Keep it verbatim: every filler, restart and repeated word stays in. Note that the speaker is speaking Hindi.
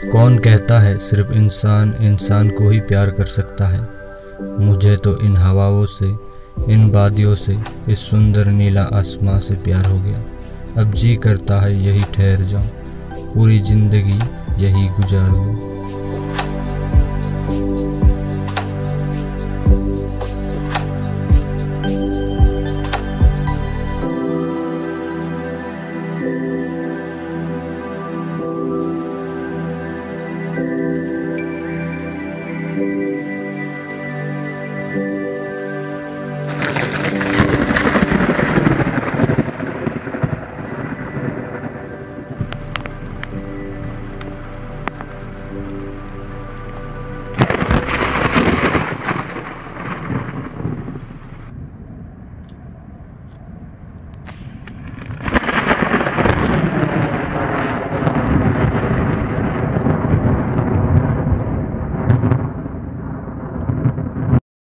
कौन कहता है सिर्फ इंसान इंसान को ही प्यार कर सकता है। मुझे तो इन हवाओं से, इन वादियों से, इस सुंदर नीला आसमां से प्यार हो गया। अब जी करता है यही ठहर जाऊं, पूरी जिंदगी यही गुजार दूं।